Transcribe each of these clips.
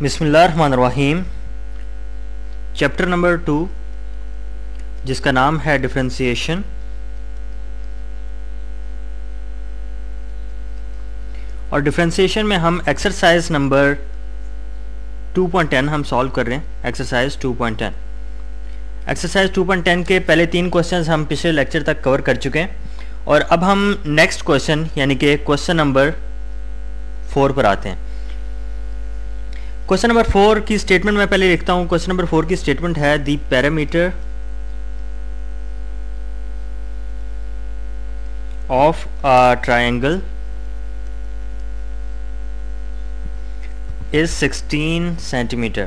बिस्मिल्लाहिर्रहमानिर्रहीम। Chapter number 2 जिसका नाम है डिफरेंशिएशन। और डिफरेंशिएशन में हम एक्सरसाइज नंबर 2.10 हम सॉल्व कर रहे हैं। एक्सरसाइज 2.10 एक्सरसाइज 2.10 के पहले 3 क्वेश्चंस हम पिछले लेक्चर तक कवर कर चुके हैं और अब हम नेक्स्ट क्वेश्चन यानी कि क्वेश्चन नंबर 4 पर आते हैं। क्वेश्चन नंबर 4 की स्टेटमेंट मैं पहले लिखता हूं। क्वेश्चन नंबर 4 की स्टेटमेंट है the parameter of a triangle is 16 centimetre.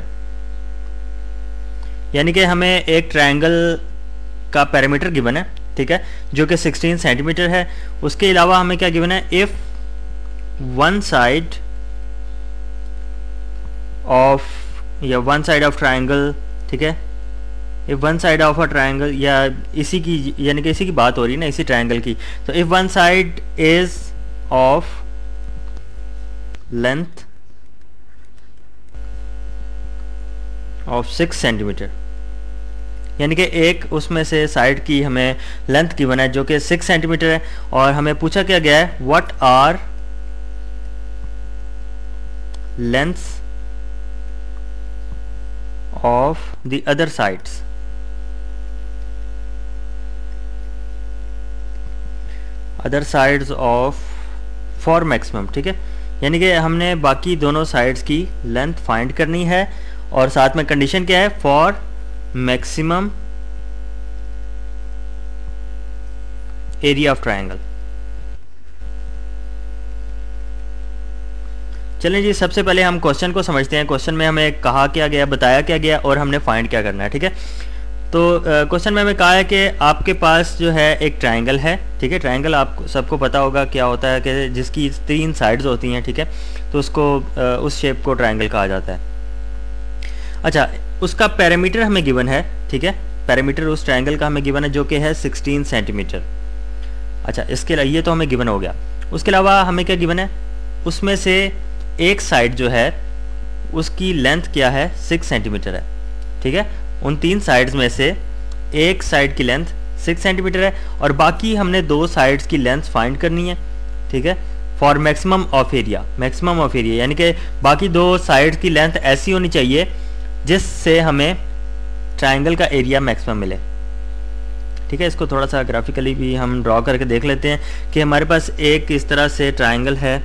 यानी कि हमें एक ट्रायंगल का पैरामीटर गिवन है, ठीक है, जो कि 16 सेंटीमीटर है। उसके अलावा हमें क्या गिवन है, if one side of triangle, ठीक है, if one side of a triangle, या इसी की यानी कि इसी की बात हो रही है ना, इसी ट्रायंगल की। तो if one side is of length of 6 centimetre, यानी कि एक उसमें से साइड की हमें लेंथ गिवन है जो कि 6 सेंटीमीटर है और हमें पूछा क्या गया है, what are lengths of the other sides। other sides of for maximum, ठीक है, यानी कि हमने बाकी दोनों साइड्स की लेंथ फाइंड करनी है और साथ में कंडीशन क्या है, for maximum area of triangle. चलें जी, सबसे पहले हम क्वेश्चन को समझते हैं। क्वेश्चन में हमें कहा क्या गया, बताया क्या गया और हमने फाइंड क्या करना है, ठीक है। तो क्वेश्चन में हमें कहा है कि आपके पास जो है एक ट्रायंगल है, ठीक है। ट्रायंगल आपको सबको पता होगा क्या होता है कि जिसकी 3 साइड्स होती हैं, ठीक है, तो उसको उस शेप को ट्रायंगल कहा जाता है। अच्छा, उसका पैरामीटर हमें गिवन है, ठीक है, पैरामीटर उस ट्रायंगल का हमें गिवन है जो कि है 16 सेंटीमीटर। अच्छा, इसके लिए ये तो हमें गिवन हो गया। उसके अलावा हमें क्या गिवन है, उसमें से एक साइड जो है उसकी लेंथ क्या है, 6 सेंटीमीटर है, ठीक है। उन 3 साइड्स में से एक साइड की लेंथ 6 सेंटीमीटर है और बाकी हमने 2 साइड्स की लेंथ फाइंड करनी है, ठीक है, for maximum of area. Maximum of area यानी कि बाकी 2 साइड्स की लेंथ ऐसी होनी चाहिए जिससे हमें ट्रायंगल का एरिया मैक्सिमम मिले, ठीक है। इसको थोड़ा सा ग्राफिकली भी हम ड्रॉ करके देख लेते हैं कि हमारे पास एक इस तरह से ट्रायंगल है,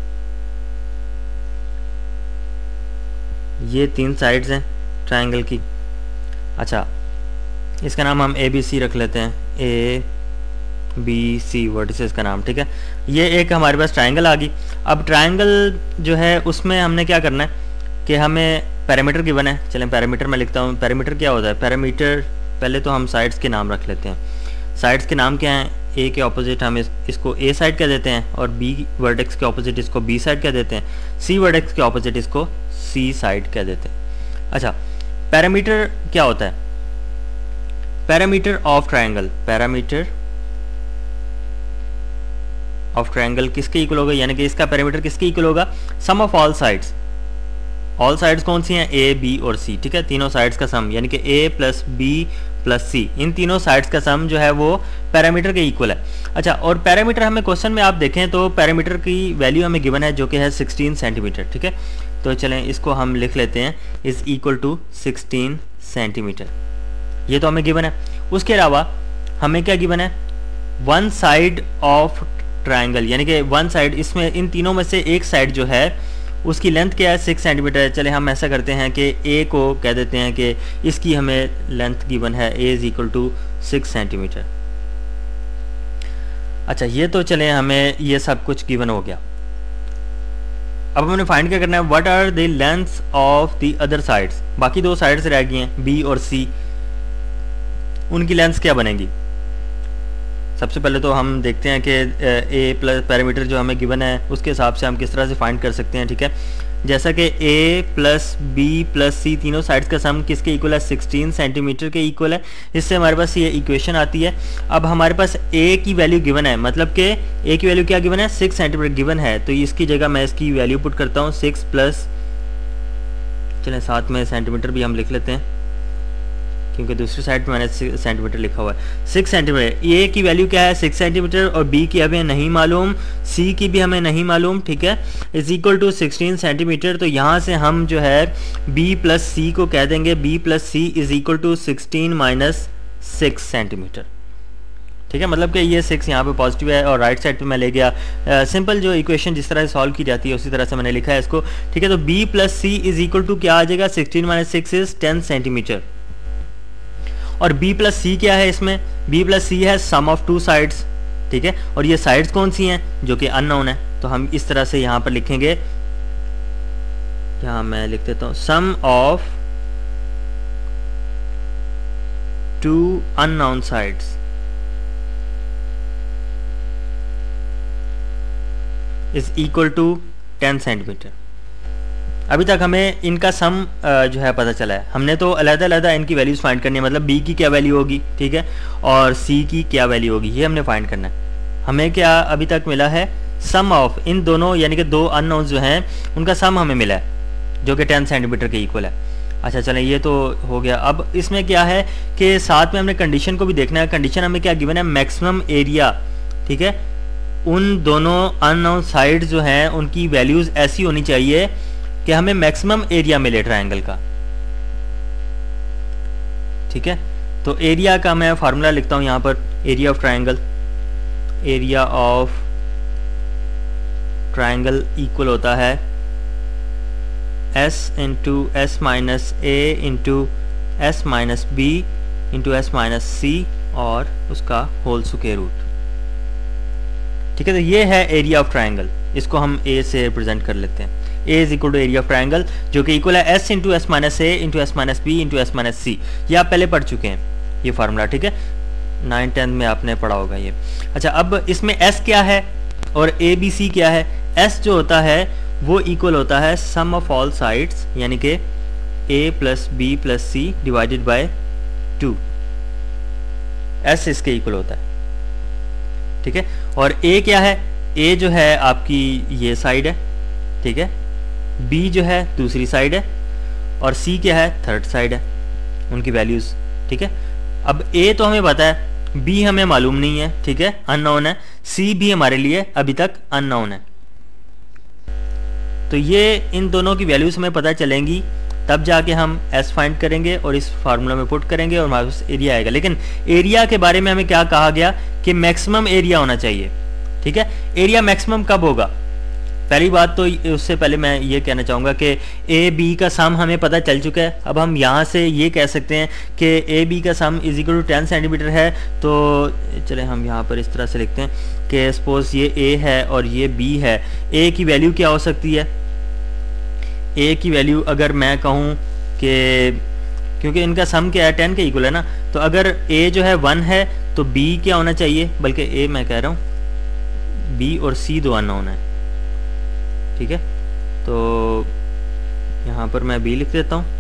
ये 3 साइड्स हैं ट्रायंगल की। अच्छा, इसका नाम हम ABC रख लेते हैं, ABC वर्टिसेस का नाम, ठीक है। ये एक हमारे पास ट्रायंगल आ गई। अब ट्रायंगल जो है उसमें हमने क्या करना है कि हमें पैरामीटर गिवन है। चलें पैरामीटर मैं लिखता हूँ। पैरामीटर क्या होता है, पैरामीटर पहले तो हम साइड्स के नाम रख लेते हैं। साइड्स के नाम क्या हैं, A के ऑपोजिट हम इसको A साइड कह देते हैं और B वर्टेक्स के ऑपोजिट इसको B साइड कह देते हैं, C वर्टेक्स के ऑपोजिट इसको C साइड कह देते हैं। अच्छा, पैरामीटर क्या होता है, parameter of triangle, parameter of triangle किसके इक्वल होगा, यानी कि इसका पैरामीटर किसके इक्वल होगा, sum of all sides. All sides कौन सी हैं, A, B और C, ठीक है, तीनों साइड्स का सम, यानी कि A plus B plus C, इन तीनों साइड्स का सम जो है वो पैरामीटर के इक्वल है। अच्छा, और पैरामीटर हमें क्वेश्चन में आप देखें तो पैरामीटर की वैल्यू हमें गिवन है जो कि है 16 सेंटीमीटर, ठीक है। तो चलें इसको हम लिख लेते हैं, इज इक्वल टू 16 सेंटीमीटर, ये तो हमें गिवन है। उसके अलावा हमें क्या गिवन है, वन साइड ऑफ ट्रायंगल, यानी कि वन साइड, इसमें इन तीनों में से एक साइड जो है उसकी लेंथ क्या है, 6 सेंटीमीटर है। चले हम ऐसा करते हैं कि A को कह देते हैं कि इसकी हमें लेंथ गिवन है, A is equal to 6 centimetre. अच्छा, ये तो चले हमें ये सब कुछ गिवन हो गया। अब हमने फाइंड क्या करना है, what are the lengths of the other sides. बाकी 2 साइड्स रह गई हैं, B और C, उनकी लेंथ्स क्या बनेगी। सबसे पहले तो हम देखते हैं कि A प्लस पैरामीटर जो हमें गिवन है उसके हिसाब से हम किस तरह से फाइंड कर सकते हैं, ठीक है। जैसा कि A plus B plus C तीनों साइड्स का सम किसके इक्वल है, 16 सेंटीमीटर के इक्वल है। इससे हमारे पास ये इक्वेशन आती है। अब हमारे पास A की वैल्यू गिवन है, मतलब कि A की वैल्यू क्या गिवन है, 6 सेंटीमीटर गिवन है, तो इसकी जगह मैं इसकी वैल्यू पुट करता हूँ 6 प्लस चलें साथ में सेंटीमीटर भी हम लिख लेते हैं, क्योंकि दूसरी साइड पे मैंने सेंटीमीटर लिखा हुआ है। 6 सेंटीमीटर, ए की वैल्यू क्या है 6 सेंटीमीटर, और बी की हमें नहीं मालूम, सी की भी हमें नहीं मालूम, ठीक है, इज इक्वल टू 16 सेंटीमीटर। तो यहाँ से हम जो है बी प्लस सी को कह देंगे B plus C is equal to 16 minus 6 centimetre, ठीक है। मतलब कि ये 6 यहाँ पे पॉजिटिव है और राइट साइड पे मैं ले गया। सिंपल जो इक्वेशन जिस तरह से सॉल्व की जाती है उसी तरह से मैंने लिखा है इसको, ठीक है। तो b plus C is equal to क्या आ जाएगा 16 माइनस 6 इज 10 सेंटीमीटर। और b प्लस सी क्या है इसमें, b प्लस सी है सम ऑफ टू साइड्स, ठीक है। और ये साइड्स कौन सी हैं, जो कि अननोन है। तो हम इस तरह से यहाँ पर लिखेंगे, यहाँ मैं लिख देता हूँ sum of two unknown sides is equal to 10 centimetre. अभी तक हमें इनका सम जो है पता चला है। हमने तो अलग-अलग इनकी वैल्यूज़ फाइंड करनी है, मतलब b की क्या वैल्यू होगी, ठीक है, और c की क्या वैल्यू होगी, ये हमने फाइंड करना है। हमें क्या अभी तक मिला है सम ऑफ इन दोनों, यानी कि दो अननोन्स जो हैं उनका सम हमें मिला है जो कि 10 सेंटीमीटर के इक्वल है। अच्छा चलें, ये तो हो गया। अब इसमें क्या है कि साथ में हमने कंडीशन को भी देखना है। कंडीशन हमें क्या गिवन है, मैक्सिमम एरिया, ठीक है। उन दोनों अननोन साइड जो हैं उनकी वैल्यूज़ ऐसी होनी चाहिए कि हमें मैक्सिमम एरिया मिले ट्रायंगल का, ठीक है। तो एरिया का मैं फार्मूला लिखता हूं यहां पर, area of triangle, area of triangle equal होता है s into S minus A into S minus B into S minus C और उसका होल स्क्वायर रूट, ठीक है। तो ये है एरिया ऑफ ट्रायंगल, इसको हम a से रिप्रेजेंट कर लेते हैं। a is equal to area of triangle जो कि इक्वल है s into S minus A into S minus B into S minus C. ये आप पहले पढ़ चुके हैं ये फार्मूला, ठीक है, 9th-10th में आपने पढ़ा होगा ये। अच्छा, अब इसमें s क्या है और a b c क्या है। s जो होता है वो इक्वल होता है सम ऑफ ऑल साइड्स, यानी कि a plus B plus C divided by 2, s इसके इक्वल होता है, ठीक है। और a क्या है, a जो है आपकी ये साइड है, ठीक है, b जो है दूसरी साइड है, और c क्या है थर्ड साइड है, उनकी वैल्यूज़, ठीक है। अब a तो हमें पता है, b हमें मालूम नहीं है, ठीक है, अननोन है, c भी हमारे लिए अभी तक अननोन है। तो ये इन दोनों की वैल्यूज़ हमें पता चलेंगी, तब जाके हम s फाइंड करेंगे और इस फार्मूला में पुट करेंगे और हमारे पास एरिया आएगा। लेकिन एरिया के बारे में हमें क्या कहा गया कि मैक्सिमम एरिया होना चाहिए, ठीक है। एरिया मैक्सिमम कब होगा, पहली बात तो उससे पहले मैं ये कहना चाहूँगा कि ए बी का सम हमें पता चल चुका है। अब हम यहाँ से ये कह सकते हैं कि ए बी का sum is equal to 10 centimetre है। तो चले हम यहाँ पर इस तरह से लिखते हैं कि सपोज ये ए है और ये बी है। ए की वैल्यू क्या हो सकती है, ए की वैल्यू अगर मैं कहूँ कि क्योंकि इनका सम क्या है 10 के इक्वल है ना, तो अगर ए जो है 1 है तो बी क्या होना चाहिए, बल्कि ए मैं कह रहा हूँ बी और सी दो अननोन है, ठीक है। तो यहाँ पर मैं बी लिख देता हूँ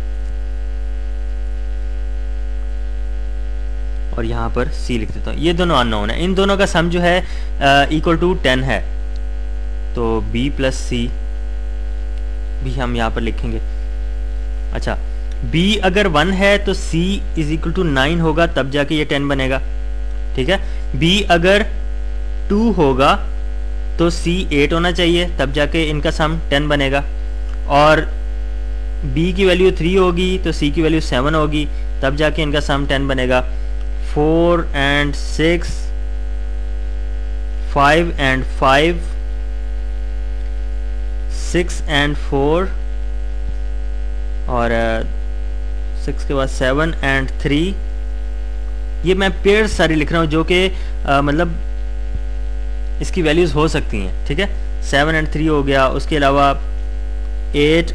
और यहाँ पर सी लिख देता हूँ, ये दोनों अननोन है। इन दोनों का सम जो है इक्वल टू 10 है, तो b प्लस सी भी हम यहाँ पर लिखेंगे। अच्छा, b अगर 1 है तो c इज इक्वल टू 9 होगा, तब जाके ये 10 बनेगा, ठीक है। b अगर 2 होगा तो c 8 होना चाहिए, तब जाके इनका सम 10 बनेगा। और b की वैल्यू 3 होगी तो c की वैल्यू 7 होगी, तब जाके इनका सम 10 बनेगा। 4 and 6, 5 and 5, 6 and 4 और 6 के बाद 7 and 3। ये मैं पेयर सारी लिख रहा हूँ जो कि मतलब इसकी वैल्यूज़ हो सकती हैं, ठीक है। 7 and 3 हो गया, उसके अलावा 8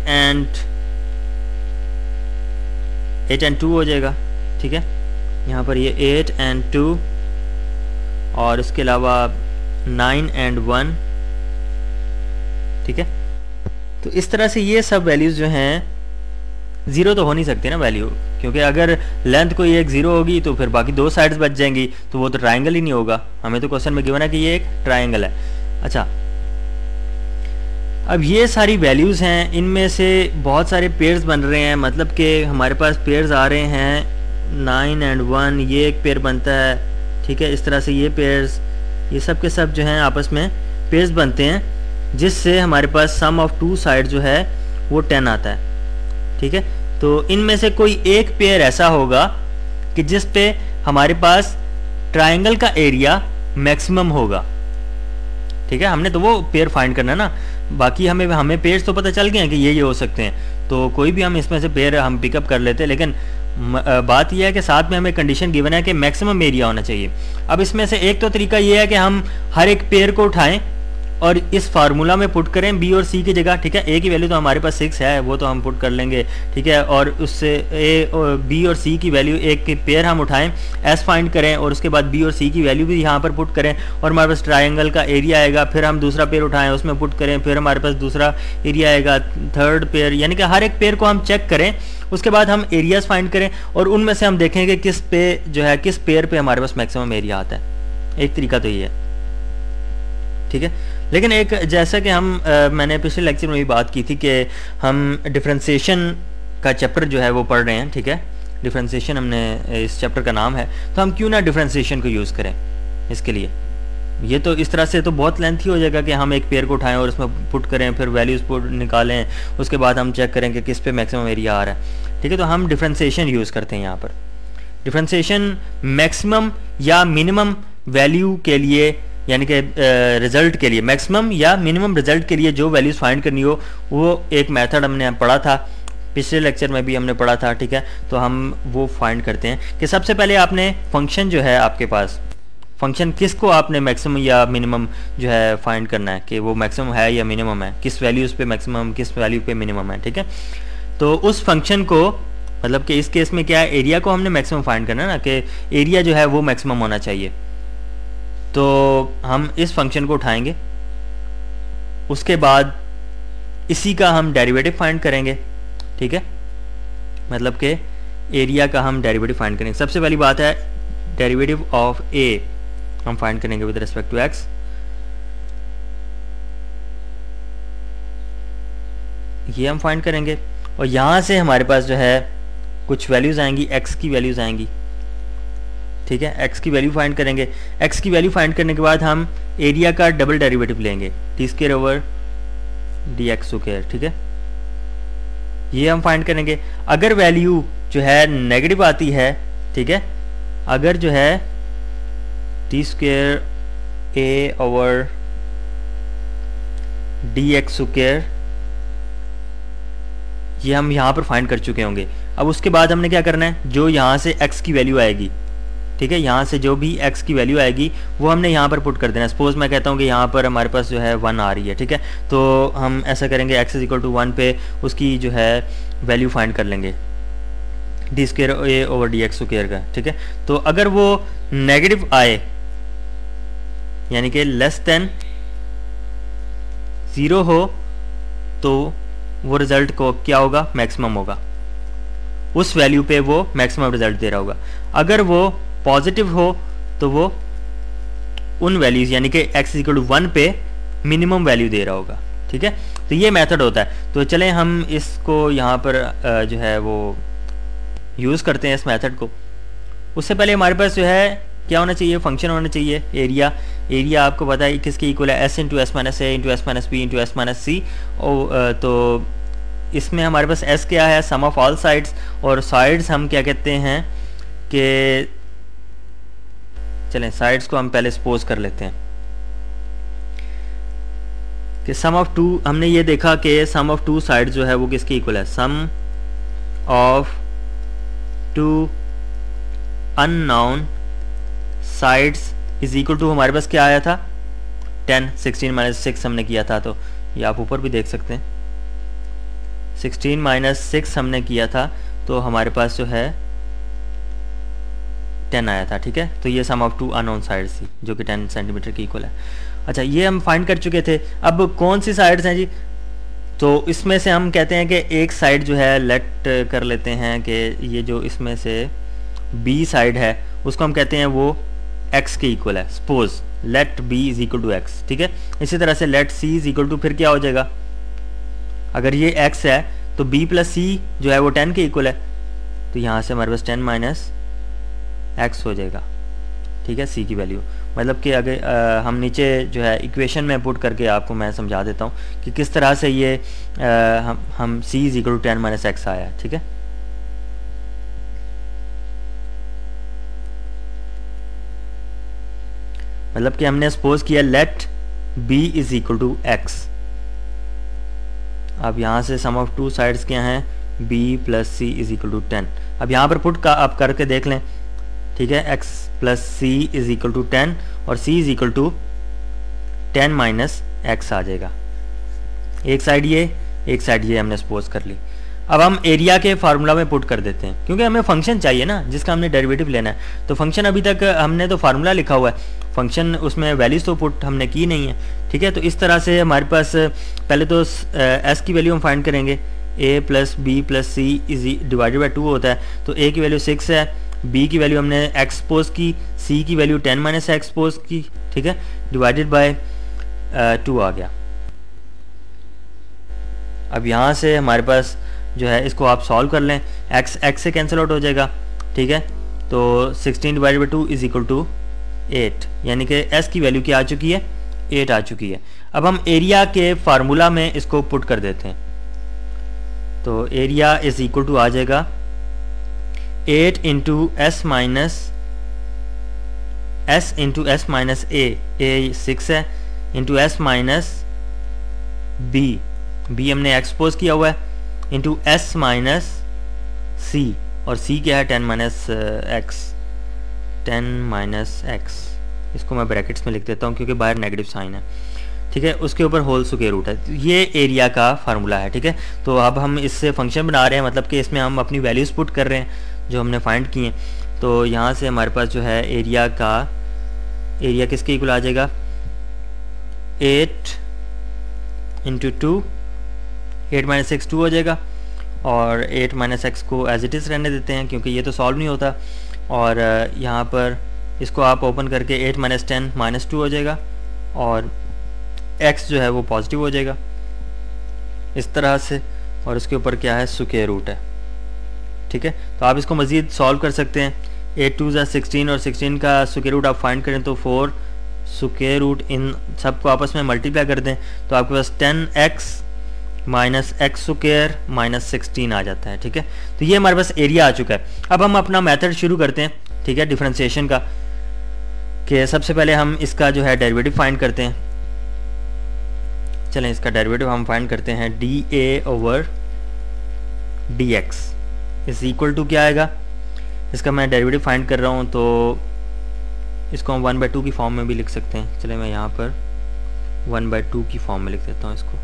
and 2 हो जाएगा, ठीक है। यहाँ पर ये 8 and 2 और उसके अलावा 9 and 1, ठीक है। तो इस तरह से ये सब वैल्यूज़ जो हैं, ज़ीरो तो हो नहीं सकती ना वैल्यू, क्योंकि अगर लेंथ कोई एक ज़ीरो होगी तो फिर बाकी दो साइड्स बच जाएंगी, तो वो तो ट्रायंगल ही नहीं होगा। हमें तो क्वेश्चन में गिवन है कि ये एक ट्रायंगल है। अच्छा, अब ये सारी वैल्यूज़ हैं, इनमें से बहुत सारे पेयर्स बन रहे हैं, मतलब कि हमारे पास पेयर्स आ रहे हैं 9 और 1, ये एक पेयर बनता है, ठीक है। इस तरह से ये पेयर्स, ये सब के सब जो हैं आपस में पेयर्स बनते हैं, जिससे हमारे पास सम ऑफ 2 साइड जो है वो 10 आता है, ठीक है। तो इनमें से कोई एक पेयर ऐसा होगा कि जिस पे हमारे पास ट्राइंगल का एरिया मैक्सिमम होगा, ठीक है। हमने तो वो पेयर फाइंड करना है ना, बाकी हमें पेयर्स तो पता चल गए हैं कि ये हो सकते हैं, तो कोई भी हम इसमें से पेयर हम पिकअप कर लेते हैं, लेकिन बात यह है कि साथ में हमें कंडीशन गिवन है कि मैक्सिमम एरिया होना चाहिए। अब इसमें से एक तो तरीका ये है कि हम हर एक पेयर को उठाएं और इस फार्मूला में पुट करें बी और सी की जगह, ठीक है। ए की वैल्यू तो हमारे पास 6 है, वो तो हम पुट कर लेंगे, ठीक है। और उससे ए और बी और सी की वैल्यू, एक की पेयर हम उठाएं, एस फाइंड करें और उसके बाद बी और सी की वैल्यू भी यहाँ पर पुट करें, और हमारे पास ट्राइंगल का एरिया आएगा। फिर हम दूसरा पेयर उठाएं, उसमें पुट करें, फिर हमारे पास दूसरा एरिया आएगा, थर्ड पेयर, यानी कि हर एक पेयर को हम चेक करें, उसके बाद हम एरियाज फाइंड करें और उनमें से हम देखेंगे किस पे जो है, किस पेयर पे हमारे पास मैक्सिमम एरिया आता है। एक तरीका तो ये है, ठीक है। लेकिन एक, जैसा कि मैंने पिछले लेक्चर में भी बात की थी कि हम डिफरेंशिएशन का चैप्टर जो है वो पढ़ रहे हैं, ठीक है। डिफरेंशिएशन हमने इस चैप्टर का नाम है, तो हम क्यों ना डिफरेंशिएशन को यूज़ करें इसके लिए। ये तो इस तरह से तो बहुत लेंथी हो जाएगा कि हम एक पेयर को उठाएं और उसमें पुट करें, फिर वैल्यूज़ पुट निकालें, उसके बाद हम चेक करें कि किस पे मैक्सिमम एरिया आ रहा है, ठीक है। तो हम डिफरेंशिएशन यूज़ करते हैं यहाँ पर। डिफरेंशिएशन मैक्सिमम या मिनिमम वैल्यू के लिए, यानी कि रिजल्ट के लिए, मैक्सिमम या मिनिमम रिजल्ट के लिए जो वैल्यूज़ फाइंड करनी हो, वो एक मेथड हमने पढ़ा था, पिछले लेक्चर में भी हमने पढ़ा था, ठीक है। तो हम वो फाइंड करते हैं कि सबसे पहले आपने फंक्शन जो है आपके पास, फंक्शन किसको आपने मैक्सिमम या मिनिमम जो है फाइंड करना है कि वो मैक्सिमम है या मिनिमम है, किस वैल्यूज़ पे मैक्सिमम, किस वैल्यू पे मिनिमम है, ठीक है। तो उस फंक्शन को, मतलब कि इस केस में क्या है, एरिया को हमने मैक्सिमम फाइंड करना है ना, कि एरिया जो है वो मैक्सिमम होना चाहिए। तो हम इस फंक्शन को उठाएंगे, उसके बाद इसी का हम डेरिवेटिव फाइंड करेंगे, ठीक है। मतलब कि एरिया का हम डेरिवेटिव फाइंड करेंगे। सबसे पहली बात है डेरिवेटिव ऑफ ए हम फाइंड करेंगे विद रिस्पेक्ट टू एक्स। ये हम फाइंड करेंगे और यहाँ से हमारे पास जो है कुछ वैल्यूज़ आएंगी, एक्स की वैल्यूज़ आएंगी, ठीक है। एक्स की वैल्यू फाइंड करेंगे। एक्स की वैल्यू फाइंड करने के बाद हम एरिया का डबल डेरिवेटिव लेंगे, T square over D X square, ठीक है। ये हम फाइंड करेंगे। अगर वैल्यू जो है नेगेटिव आती है, ठीक है, अगर जो है T square A over D X square, ये हम यहाँ पर फाइंड कर चुके होंगे। अब उसके बाद हमने क्या करना है, जो यहाँ से x की वैल्यू आएगी, ठीक है, यहाँ से जो भी x की वैल्यू आएगी वो हमने यहाँ पर पुट कर देना है। सपोज मैं कहता हूँ कि यहाँ पर हमारे पास जो है 1 आ रही है, ठीक है, तो हम ऐसा करेंगे x इक्वल टू 1 पे उसकी जो है वैल्यू फाइंड कर लेंगे, D square A over D X square का, ठीक है। तो अगर वो नेगेटिव आए, यानी कि लेस देन 0 हो, तो वो रिजल्ट को क्या होगा, मैक्सिमम होगा, उस वैल्यू पे वो मैक्सिमम रिजल्ट दे रहा होगा। अगर वो पॉजिटिव हो तो वो उन वैल्यूज, यानी कि x इक्वल टू 1 पे मिनिमम वैल्यू दे रहा होगा, ठीक है। तो ये मेथड होता है। तो चलें हम इसको यहाँ पर जो है वो यूज़ करते हैं इस मेथड को। उससे पहले हमारे पास जो है क्या होना चाहिए, फंक्शन होना चाहिए एरिया। एरिया आपको पता है किसके इक्वल है, S into S minus A into S minus B into S minus C. तो इसमें हमारे पास एस क्या है, सम ऑफ ऑल साइड्स, और साइड्स हम क्या कहते हैं कि, चलें साइड्स को हम पहले सपोज कर लेते हैं कि सम ऑफ 2, हमने ये देखा कि सम ऑफ 2 साइड्स जो है वो किसके इक्वल है, sum of 2 unknown sides is equal to, हमारे पास क्या आया था 10, 16 माइनस 6 हमने किया था, तो ये आप ऊपर भी देख सकते हैं 16 माइनस 6 हमने किया था, तो हमारे पास जो है 10 आया था, ठीक है। तो ये सम ऑफ 2 अननोन साइड्स थी जो कि 10 सेंटीमीटर की इक्वल है। अच्छा, ये हम फाइंड कर चुके थे। अब कौन सी साइड्स हैं जी, तो इसमें से हम कहते हैं कि एक साइड जो है लेट कर लेते हैं कि ये जो इसमें से बी साइड है उसको हम कहते हैं वो x के इक्वल है। Suppose let b is equal to X, ठीक है। इसी तरह से let c is equal to, फिर क्या हो जाएगा अगर ये x है तो b प्लस c जो है वो 10 के इक्वल है, तो यहाँ से हमारे पास 10 माइनस x हो जाएगा, ठीक है, c की वैल्यू। मतलब कि अगर हम नीचे जो है इक्वेशन में पुट करके आपको मैं समझा देता हूँ कि किस तरह से ये हम c is equal to 10 minus x आया है, ठीक है। मतलब कि हमने सपोज किया let b is equal to x। अब यहाँ से सम ऑफ टू साइड्स क्या हैं, b plus C is equal to 10। अब यहाँ पर पुट का आप करके देख लें, ठीक है, x plus C is equal to 10 और c is equal to 10 minus x आ जाएगा। एक साइड ये हमने सपोज कर ली। अब हम एरिया के फार्मूला में पुट कर देते हैं, क्योंकि हमें फंक्शन चाहिए ना जिसका हमने डेरिवेटिव लेना है। तो फंक्शन अभी तक हमने तो फार्मूला लिखा हुआ है, फंक्शन उसमें वैल्यूज तो पुट हमने की नहीं है, ठीक है। तो इस तरह से हमारे पास पहले तो s की वैल्यू हम फाइंड करेंगे, a plus B plus C is divided by 2 होता है, तो a की वैल्यू 6 है, b की वैल्यू हमने x पोज की, c की वैल्यू 10 माइनस x पोज की, ठीक है, डिवाइडेड बाय 2 आ गया। अब यहाँ से हमारे पास जो है इसको आप सॉल्व कर लें, x से कैंसिल आउट हो जाएगा, ठीक है। तो 16 divided by 2 is equal to 8, यानी कि s की वैल्यू क्या आ चुकी है, 8 आ चुकी है। अब हम एरिया के फार्मूला में इसको पुट कर देते हैं, तो एरिया इज इक्वल टू आ जाएगा 8 into S into S minus A 6 है, इंटू एस माइनस बी हमने एक्सपोज किया हुआ है, इंटू एस माइनस सी, और सी क्या है 10 माइनस एक्स, इसको मैं ब्रैकेट्स में लिख देता हूँ क्योंकि बाहर नेगेटिव साइन है, ठीक है। उसके ऊपर होल स्क्वायर रूट है, ये एरिया का फार्मूला है, ठीक है। तो अब हम इससे फंक्शन बना रहे हैं, मतलब कि इसमें हम अपनी वैल्यूज़ पुट कर रहे हैं जो हमने फाइंड किए। तो यहाँ से हमारे पास जो है एरिया किसके इक्वल आ जाएगा, 8 इंटू 2, 8 माइनस एक्स 2 हो जाएगा, और 8 माइनस एक्स को एज इट इज़ रहने देते हैं क्योंकि ये तो सॉल्व नहीं होता। और यहाँ पर इसको आप ओपन करके 8 माइनस 10 माइनस 2 हो जाएगा, और x जो है वो पॉजिटिव हो जाएगा इस तरह से, और उसके ऊपर क्या है, स्क्वायर रूट है, ठीक है। तो आप इसको मज़ीद सॉल्व कर सकते हैं, 8 2 16 और 16 का स्क्वायर रूट आप फाइंड करें तो 4 स्क्वायर रूट, इन सबको आपस में मल्टीप्लाई कर दें तो आपके पास 10x minus X square minus 16 आ जाता है, ठीक है। तो ये हमारे पास एरिया आ चुका है। अब हम अपना मेथड शुरू करते हैं, ठीक है, डिफरेंशिएशन का, कि सबसे पहले हम इसका जो है डेरिवेटिव फाइंड करते हैं। चलें, इसका डेरिवेटिव हम फाइंड करते हैं, dA over dx is equal to क्या आएगा, इसका मैं डेरिवेटिव फाइंड कर रहा हूँ तो इसको हम 1/2 की फॉर्म में भी लिख सकते हैं। चले, मैं यहाँ पर 1/2 की फॉर्म में लिख देता हूँ इसको।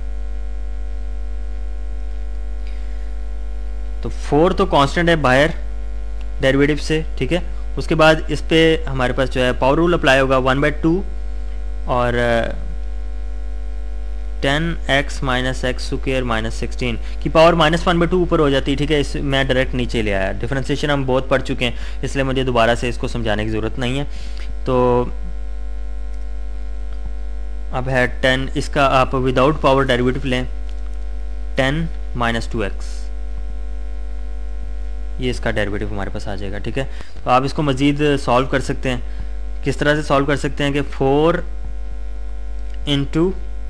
तो 4 तो कांस्टेंट है बाहर डेरिवेटिव से, ठीक है। उसके बाद इस पे हमारे पास जो है पावर रूल अप्लाई होगा, 1/2 और 10x minus X square minus 16 की पावर -1/2 ऊपर हो जाती है, ठीक है। इस मैं डायरेक्ट नीचे ले आया, डिफरेंशिएशन हम बहुत पढ़ चुके हैं इसलिए मुझे दोबारा से इसको समझाने की ज़रूरत नहीं है। तो अब है 10, इसका आप विदाउट पावर डेरिवेटिव लें, 10 माइनस 2x, ये इसका डेरिवेटिव हमारे पास आ जाएगा, ठीक है। तो आप इसको मज़ीद सॉल्व कर सकते हैं, किस तरह से सॉल्व कर सकते हैं कि 4 इंटू,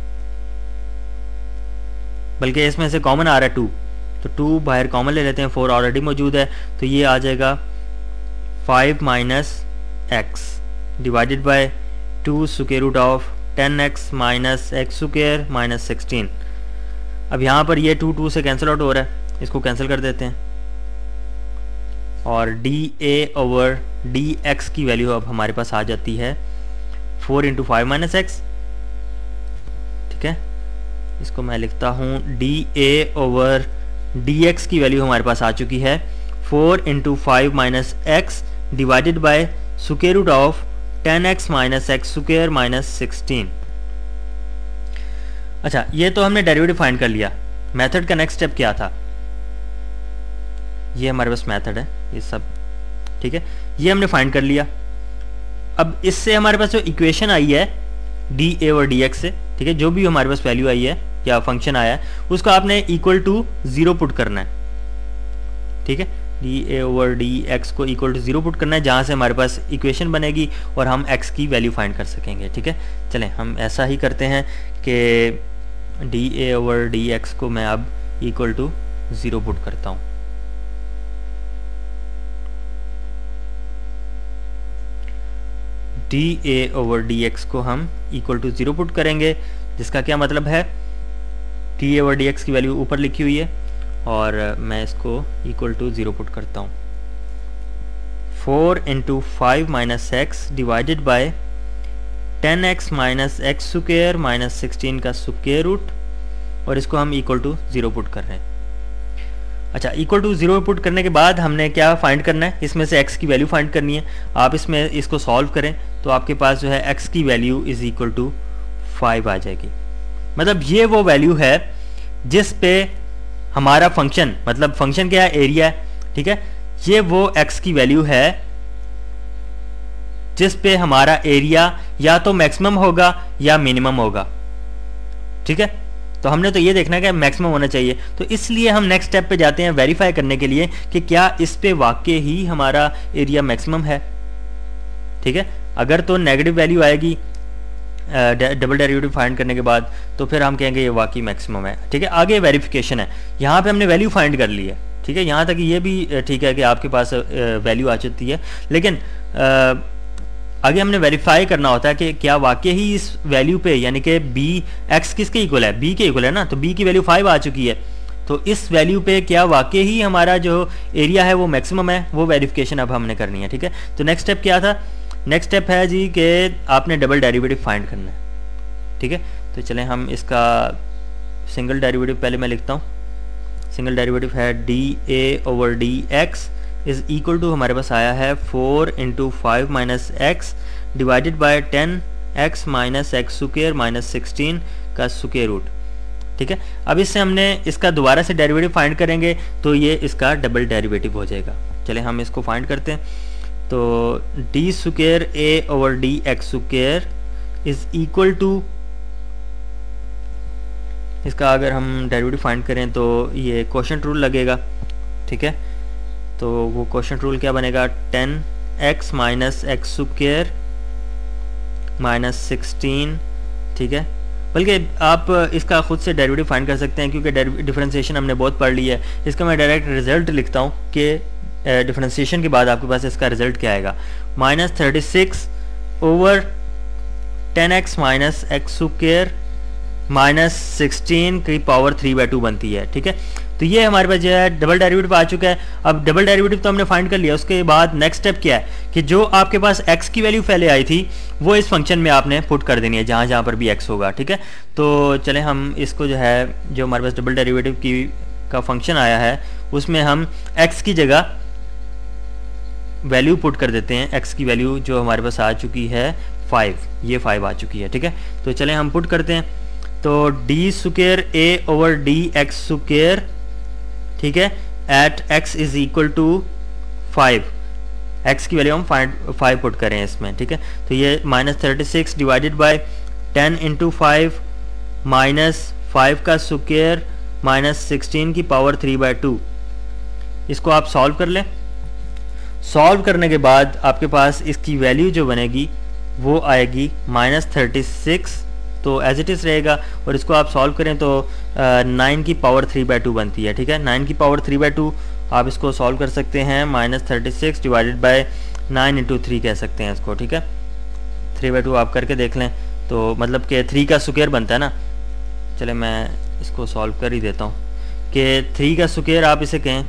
बल्कि इसमें से कॉमन आ रहा है 2, तो 2 बाहर कॉमन ले लेते हैं, 4 ऑलरेडी मौजूद है, तो ये आ जाएगा 5 minus X divided by 2 square root of 10x minus X square minus 16। अब यहाँ पर ये 2 से कैंसिल आउट हो रहा है, इसको कैंसिल कर देते हैं, और dA ओवर dx की वैल्यू अब हमारे पास आ जाती है 4 इंटू 5 माइनस एक्स, ठीक है। इसको मैं लिखता हूँ, dA ओवर dx की वैल्यू हमारे पास आ चुकी है 4 into 5 minus X divided by square root of 10x minus X square minus 16। अच्छा, ये तो हमने डेरिवेटिव फाइंड कर लिया। मेथड का नेक्स्ट स्टेप क्या था, ये हमारे पास मेथड है ये सब, ठीक है, ये हमने फाइंड कर लिया। अब इससे हमारे पास जो इक्वेशन आई है dA ओवर dx से, ठीक है, जो भी हमारे पास वैल्यू आई है या फंक्शन आया है उसको आपने इक्वल टू 0 पुट करना है, ठीक है। dA/dx को इक्वल टू 0 पुट करना है, जहाँ से हमारे पास इक्वेशन बनेगी और हम x की वैल्यू फाइंड कर सकेंगे, ठीक है। चलें हम ऐसा ही करते हैं कि dA/dx को मैं अब इक्वल टू 0 पुट करता हूँ। dA/dx को हम इक्वल टू 0 पुट करेंगे, जिसका क्या मतलब है, dA/dx की वैल्यू ऊपर लिखी हुई है और मैं इसको इक्वल टू 0 पुट करता हूँ। 4 × 5 - x divided by 10x - x square minus 16 का स्क्वायर रूट, और इसको हम इक्वल टू 0 पुट कर रहे हैं। अच्छा, इक्वल टू 0 पुट करने के बाद हमने क्या फाइंड करना है, इसमें से x की वैल्यू फाइंड करनी है। आप इसमें इसको सॉल्व करें तो आपके पास जो है x की वैल्यू इज इक्वल टू 5 आ जाएगी। मतलब ये वो वैल्यू है जिस पे हमारा फंक्शन, मतलब फंक्शन क्या है, एरिया है, ठीक है। ये वो x की वैल्यू है जिस पे हमारा एरिया या तो मैक्सिमम होगा या मिनिमम होगा, ठीक है। तो हमने तो ये देखना है कि मैक्सिमम होना चाहिए, तो इसलिए हम नेक्स्ट स्टेप पे जाते हैं वेरीफाई करने के लिए कि क्या इस पे वाकई ही हमारा एरिया मैक्सिमम है, ठीक है। अगर तो नेगेटिव वैल्यू आएगी डबल डेरिवेटिव फाइंड करने के बाद, तो फिर हम कहेंगे ये वाकई मैक्सिमम है, ठीक है। आगे वेरिफिकेशन है, यहाँ पे हमने वैल्यू फाइंड कर ली है, ठीक है। यहाँ तक ये भी ठीक है कि आपके पास वैल्यू आ चुकी है, लेकिन आगे हमने वेरीफाई करना होता है कि क्या वाकई ही इस वैल्यू पे, यानी कि बी एक्स किसके इक्वल है, बी के इक्वल है ना, तो बी की वैल्यू 5 आ चुकी है, तो इस वैल्यू पे क्या वाकई ही हमारा जो एरिया है वो मैक्सिमम है, वो वेरिफिकेशन अब हमने करनी है, ठीक है। तो नेक्स्ट स्टेप क्या था, नेक्स्ट स्टेप है जी कि आपने डबल डेरिवेटिव फाइंड करना है, ठीक है। तो चलें हम इसका सिंगल डेरिवेटिव पहले मैं लिखता हूँ। सिंगल डेरिवेटिव है dA/dx इज इक्वल टू, हमारे पास आया है 4 × 5 - x divided by 10x - x square minus 16 का स्क्वायर रूट, ठीक है। अब इससे हमने इसका दोबारा से डेरिवेटिव फाइंड करेंगे तो ये इसका डबल डेरिवेटिव हो जाएगा। चले हम इसको फाइंड करते हैं। तो d square A/dx square is equal to, इसका अगर हम डेरिवेटिव फाइंड करें तो ये क्वोशंट रूल लगेगा, ठीक है। तो वो क्वोशंट रूल क्या बनेगा, 10x - x स्क्वायर माइनस 16, ठीक है। बल्कि आप इसका खुद से डेरिवेटिव फाइंड कर सकते हैं, क्योंकि डिफरेंशिएशन हमने बहुत पढ़ ली है। इसका मैं डायरेक्ट रिजल्ट लिखता हूँ कि डिफरेंशिएशन के बाद आपके पास इसका रिजल्ट क्या आएगा, -36 over 10x - x square minus 16 की पावर 3/2 बनती है, ठीक है। तो ये हमारे पास जो है डबल डेरिवेटिव आ चुका है। अब डबल डेरिवेटिव तो हमने फाइंड कर लिया, उसके बाद नेक्स्ट स्टेप क्या है कि जो आपके पास x की वैल्यू पहले आई थी वो इस फंक्शन में आपने पुट कर देनी है, जहाँ जहाँ पर भी x होगा, ठीक है। तो चलें हम इसको जो है, जो हमारे पास डबल डेरिवेटिव का फंक्शन आया है उसमें हम x की जगह वैल्यू पुट कर देते हैं। x की वैल्यू जो हमारे पास आ चुकी है 5, ये 5 आ चुकी है, ठीक है। तो चलें हम पुट करते हैं। तो d स्क्वायर A/dx स्क्वायर, ठीक है, at x is equal to 5, x की वैल्यू हम 5 पुट करें इसमें, ठीक है। तो ये -36 डिवाइडेड बाय 10 × 5 -5 का स्क्वायर माइनस 16 की पावर 3/2, इसको आप सॉल्व कर लें। सॉल्व करने के बाद आपके पास इसकी वैल्यू जो बनेगी वो आएगी -36, तो एज इट इज़ रहेगा, और इसको आप सॉल्व करें तो 9 की पावर 3/2 बनती है, ठीक है। 9 की पावर 3/2 आप इसको सॉल्व कर सकते हैं, -36 डिवाइडेड बाय 9 × 3 कह सकते हैं इसको, ठीक है। 3/2 आप करके देख लें तो मतलब कि 3 का स्क्वायर बनता है ना। चले मैं इसको सॉल्व कर ही देता हूँ कि 3 का स्क्वायर आप इसे कहें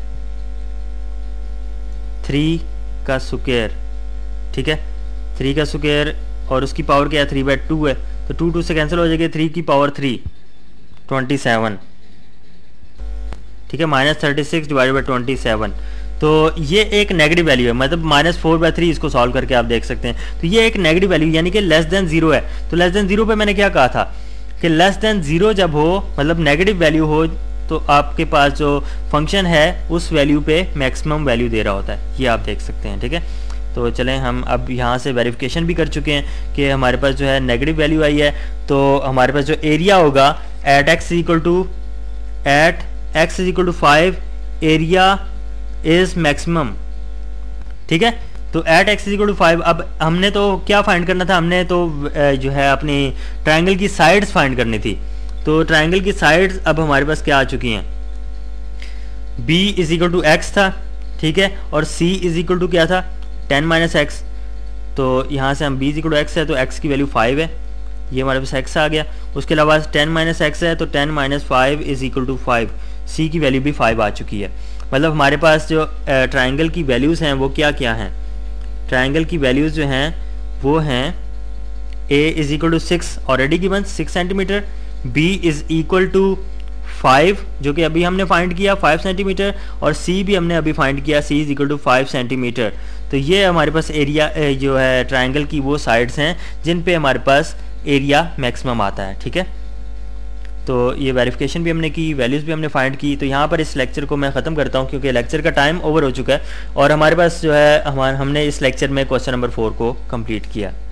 3 का स्क्वायर, ठीक है। 3 का स्क्वायर और उसकी पावर क्या है, 3/2 है, तो 2 से कैंसिल हो जाएगी, 3 की पावर 3 27, ठीक है। -36 डिवाइडेड बाई 27, तो ये एक नेगेटिव वैल्यू है, मतलब -4/3 इसको सॉल्व करके आप देख सकते हैं। तो ये एक नेगेटिव वैल्यू यानी कि लेस देन 0 है। तो लेस देन 0 पे मैंने क्या कहा था कि लेस देन 0 जब हो, मतलब नेगेटिव वैल्यू हो, तो आपके पास जो फंक्शन है उस वैल्यू पे मैक्सिमम वैल्यू दे रहा होता है, ये आप देख सकते हैं, ठीक है। तो चलें हम अब यहाँ से वेरिफिकेशन भी कर चुके हैं कि हमारे पास जो है नेगेटिव वैल्यू आई है, तो हमारे पास जो एरिया होगा at X is equal to 5 area is maximum, ठीक है। तो at X is equal to 5, अब हमने तो क्या फाइंड करना था, हमने तो जो है अपनी ट्राइंगल की साइड्स फाइंड करनी थी। तो ट्राइंगल की साइड्स अब हमारे पास क्या आ चुकी हैं, b is equal to X था, ठीक है, और c इज इक्वल टू क्या था 10 माइनस एक्स। तो यहाँ से हम b is equal to X है तो x की वैल्यू 5 है, ये हमारे पास x आ गया। उसके अलावा 10 माइनस एक्स है तो 10 minus 5 is equal to 5, c की वैल्यू भी 5 आ चुकी है। मतलब हमारे पास जो ट्राइंगल की वैल्यूज़ हैं वो क्या क्या हैं, ट्राइंगल की वैल्यूज़ जो हैं वो हैं a is equal to 6 already given 6 centimetre, b is equal to 5 जो कि अभी हमने फाइंड किया 5 सेंटीमीटर, और c भी हमने अभी फाइंड किया c is equal to 5 centimetre. तो ये हमारे पास एरिया जो है ट्राइंगल की वो साइड्स हैं जिन पे हमारे पास एरिया मैक्सिमम आता है, ठीक है। तो ये वेरिफिकेशन भी हमने की, वैल्यूज़ भी हमने फाइंड की। तो यहाँ पर इस लेक्चर को मैं ख़त्म करता हूँ क्योंकि लेक्चर का टाइम ओवर हो चुका है और हमारे पास जो है हमने इस लेक्चर में क्वेश्चन नंबर 4 को कंप्लीट किया।